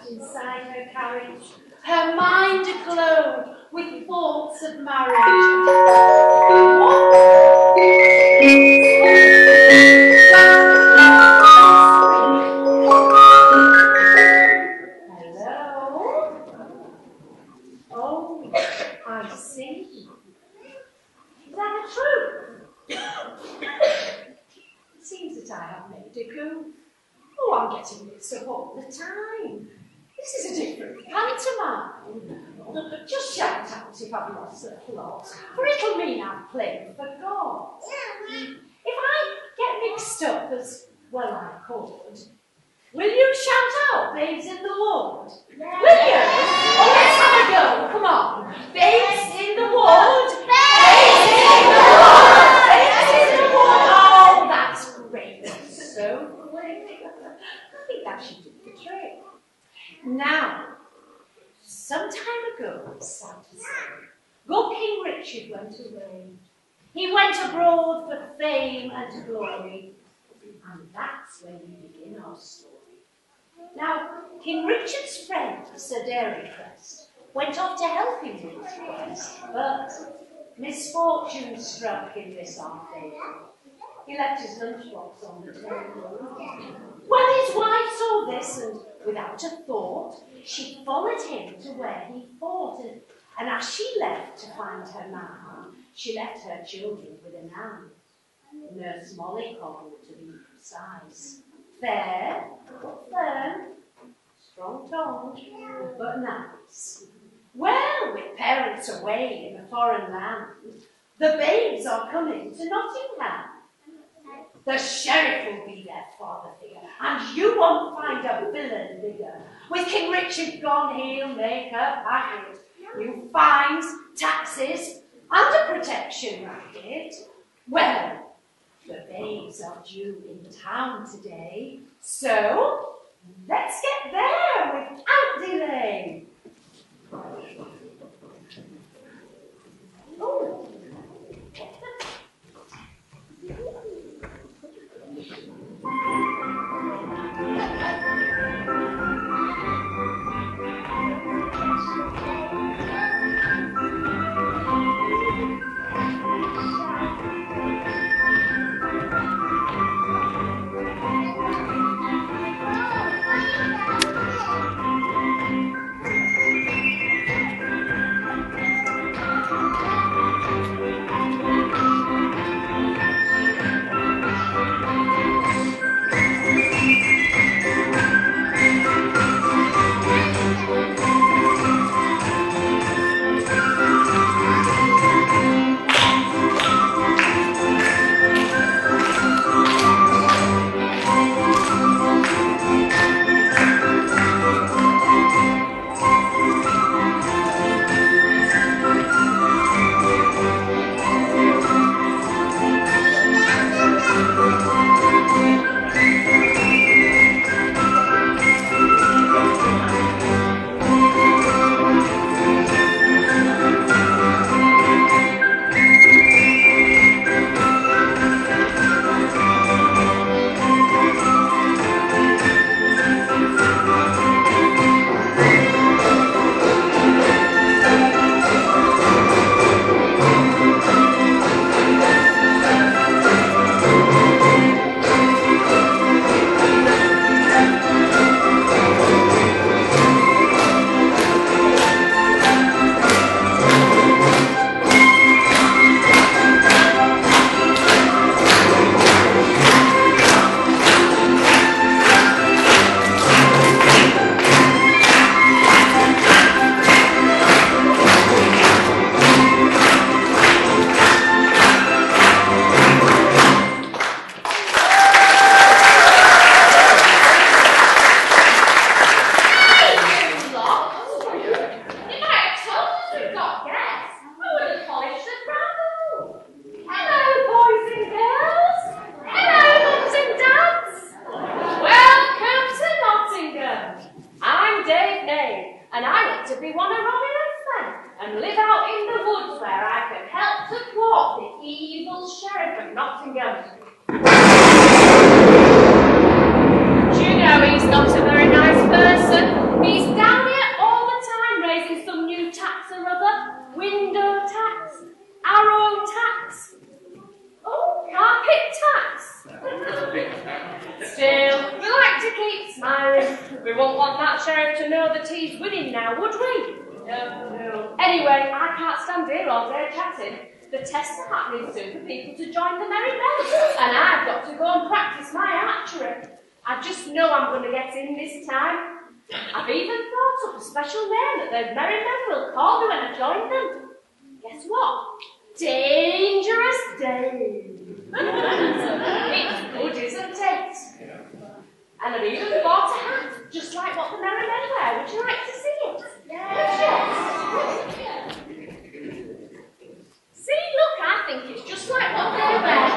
inside her carriage, her mind aglow with thoughts of marriage. Hello? Oh, I see. Is that true? It seems that I have made a goof. Oh, I'm getting mixed up all the time. This is a different pantomime. Just shout out if I've lost the plot, for it'll mean I've played for God. If I get mixed up as well I could, will you shout out Babes in the Wood? Will you? Oh, let's have a go. Come on. Babes in the Wood. Babes in the Wood. Babes in the Wood. Oh, that's great. So quick. I think that should do the trick. Now, some time ago, it's sad to say, good King Richard went away. He went abroad for fame and glory, and that's where we begin our story. Now, King Richard's friend, Sir Dairycrest, went off to help him with his quest, but misfortune struck in this our favour. He left his lunchbox on the table. When his wife saw this, and without a thought, she followed him to where he fought, and as she left to find her man, she left her children with a nan. Nurse Mollycoddle, to be precise. Fair, but firm, strong-tongued, but nice. Well, with parents away in a foreign land, the babes are coming to Nottingham. The sheriff will be their father figure, and you won't find a villain bigger. With King Richard gone, he'll make a packet. New fines, taxes, under protection racket. Well, the babes are due in town today, so let's get there without delay. Oh. Do you know he's not a very nice person? He's tax or other. Window tax, arrow tax, oh, carpet tax. Still, we like to keep smiling. We won't want that sheriff to know that he's winning now, would we? No. Anyway, I can't stand here all day chatting. The tests are happening soon for people to join the Merry Men, and I've got to go and practice my archery. I just know I'm going to get in this time. I've even thought up a special name that the Merry Men will call me when I join them. Guess what? Dangerous Dave. It's good, isn't it? And I've even bought a hat, just like what the Merry Men wear. Would you like to see it? Yes. See, look, I think it's just like what they wear.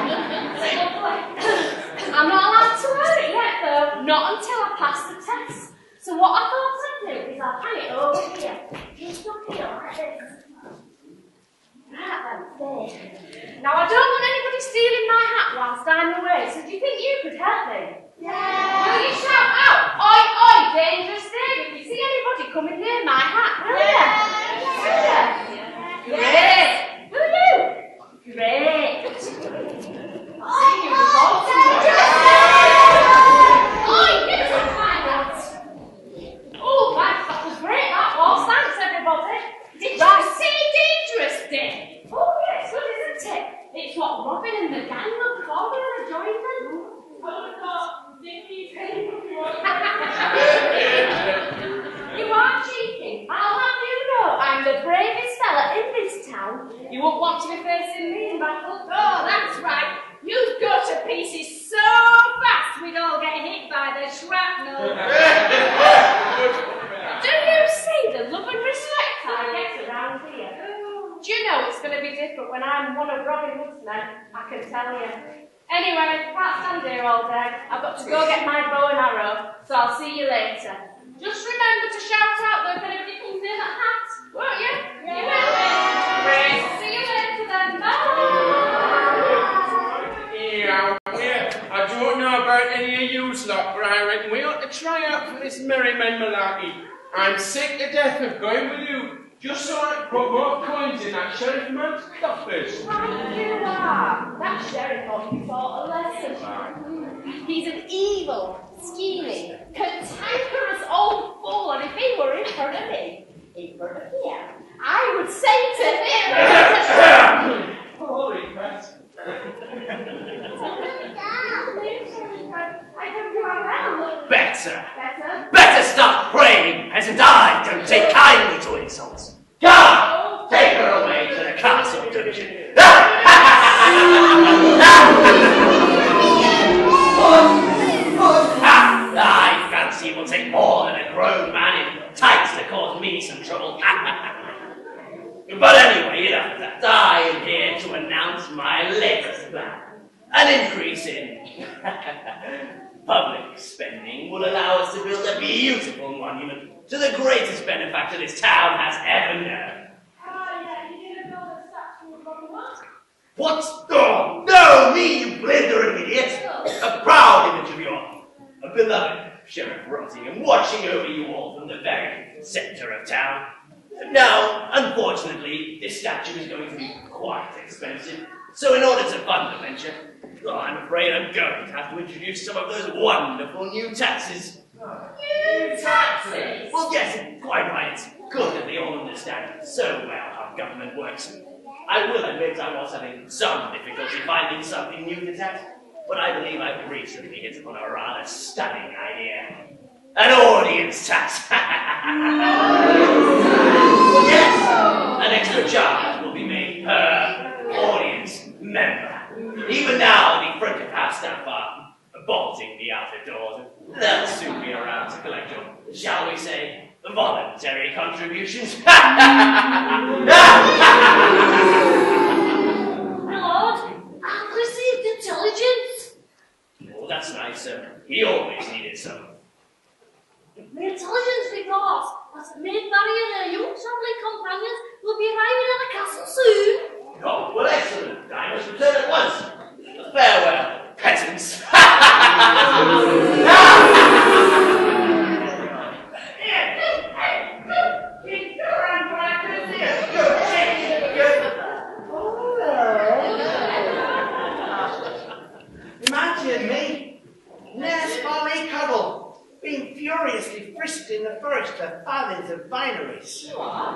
I'm not allowed to wear it yet, though. Not until I pass the test. So what I thought I'd do is I'll hang it over here. Just up here, like this. Right then, there. Now, I don't want anybody stealing my hat whilst I'm away, so do you think you could help me? Yeah. Will you shout out, oi, oi, Dangerous Dave, if you see anybody coming near my hat, will you? Yeah. Great. Will you? Great. I'll see you before Dangerous Dave. Oi, get off my hat. Oh, that was great, that was. Thanks, everybody. Did you see Dangerous Dave? Oh, yes, good, isn't it? It's what Robin and the gang look for when I joined them. You are cheeky. I'll have you know I'm the bravest fella in this town. You won't want to be facing me in battle. Oh, that's right. You'd go to pieces so fast we'd all get hit by the shrapnel. Do you see the love and respect I get around here? Do you know it's going to be different when I'm one of Robin Hood's men? I can tell you. Anyway, can't stand here all day. I've got to go get my bow and arrow, so I'll see you later. Just remember to shout out though if anybody comes near that hat, won't you? Yeah. You will. Great. See you later then. Bye. Yeah, I don't know about any of you lot, but I reckon we ought to try out for this Merry Men malarkey. I'm sick to death of going with you, just so I can put more coins in that sheriff man's coffers. Right you are. That sheriff ought to be taught a lesson. He's an evil, scheming, cantankerous old fool, and if he were in front of me, in front of here, I would say to him... Holy pet. Better stop praying, peasant. I don't take kindly to insults. Come, take her away to the castle dungeon. I fancy it will take more than a grown man in tights to cause me some trouble. But anyway, enough of that. I am here to announce my latest plan. An increase in public spending will allow us to build a beautiful monument to the greatest benefactor this town has ever known. yeah, you didn't build a statue of Robin Hood? What? Oh, no, me, you blithering idiot! A proud image of your beloved Sheriff Rottingham watching over you all from the very centre of town. Now, unfortunately, this statue is going to be quite expensive, so in order to fund the venture, I'm afraid I'm going to have to introduce some of those wonderful new taxes. New taxes? Well, yes, quite right. It's good that they all understand so well how government works. I will admit I was having some difficulty finding something new to tax, but I believe I've recently hit upon a rather stunning idea. An audience tax! Yes! An extra charge will be made per audience member. Even now, the front of house staff are bolting the outer doors. They'll soon be around to collect your, shall we say, voluntary contributions. My lord, I've received intelligence. Oh, that's nice, sir. He always needed some. The intelligence because that Maid Barry and her young travelling companions will be arriving at the castle soon. Oh, well, excellent. I must return at once. Farewell, peasants. It's stories.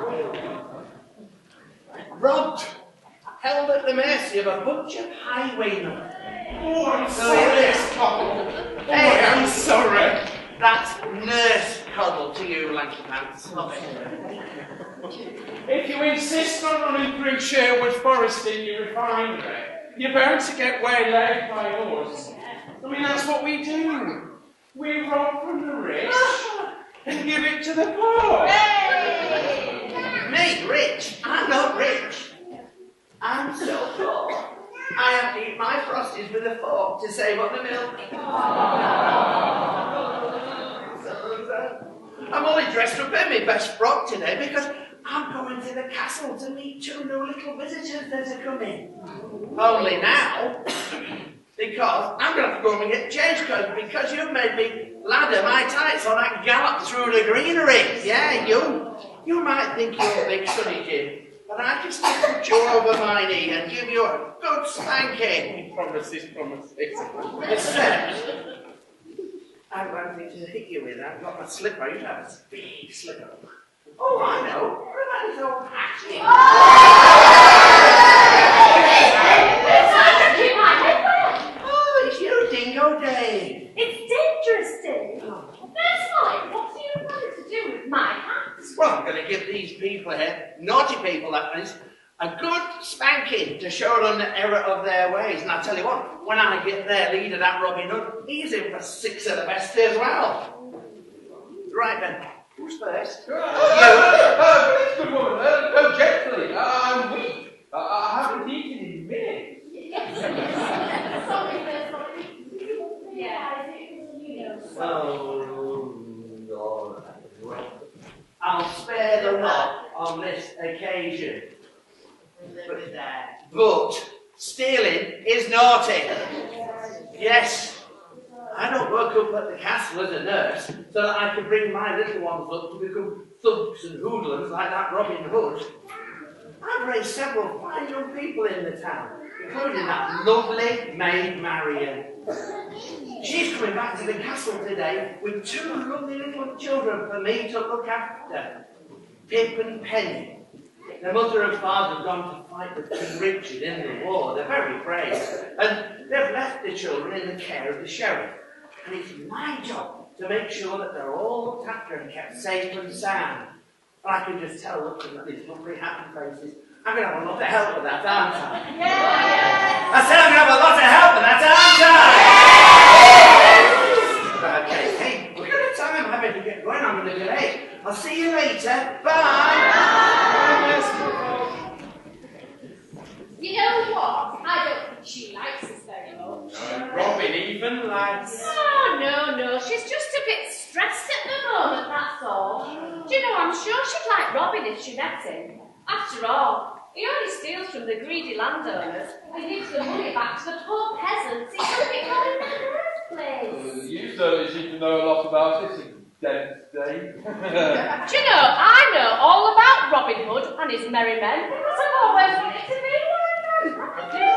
Robbed, held at the mercy of a bunch of highwaymen. Oh, I'm sorry, Coddle. Oh, I am sorry. That's nurse cuddle to you, Lanky Pants. Love it. If you insist on running through Sherwood Forest in your refinery, you're bound to get waylaid by us. I mean, that's what we do. We rob from the rich and give it to the poor. Me, rich? I'm not rich. I'm so poor. I have to eat my Frosties with a fork to save on the milk. I'm only dressed up in my best frock today because I'm going to the castle to meet 2 new little visitors that are coming. Only now, because I'm going to have to go and get changed because you've made me ladder my tights on that gallop through the greenery. Yeah, you might think you're a big sonny, Jim, but I can still put you over my knee and give you a good spanking. Promises. Except, I've got nothing to hit you with. I've got my slipper. You have a big slipper. Oh, I know. What about this old hatchet? Oh, it's you, Dingo Dave. It's dangerous, Dave. That's right. What do you want to do with my hat? Well, I'm going to give these people here, naughty people that is, a good spanking to show them the error of their ways. And I'll tell you what, when I get their leader, that Robin Hood, he's in for 6 of the best as well. Right then, who's first? Please, good woman, go gently. I'm weak. I haven't eaten in minutes. Oh, I'll spare the lot on this occasion. But stealing is naughty. Yes, I don't work up at the castle as a nurse so that I can bring my little ones up to become thugs and hoodlums like that Robin Hood. I've raised several fine young people in the town, including that lovely maid Marion. She's coming back to the castle today with 2 lovely little children for me to look after. Pip and Penny. Their mother and father have gone to fight with King Richard in the war. They're very brave. And they've left the children in the care of the sheriff. And it's my job to make sure that they're all looked after and kept safe and sound. And I can just tell, looking at these lovely happy faces, I'm going to have a lot of help with that, aren't I? Yeah. I said I'm going to have a lot of help with that, aren't I? Okay, hey, we've got a time having to get going. I'm going to be late. I'll see you later. Bye. You know what? I don't think she likes us very much. Robin even, lads. No. She's just a bit stressed at the moment, that's all. Do you know, I'm sure she'd like Robin if she met him. After all, he only steals from the greedy landowners and gives the money back to the poor peasants. He couldn't be gone in the first place. You certainly seem to know a lot about this, dense Dave. Do you know, I know all about Robin Hood and his merry men because I've always wanted to be one of them.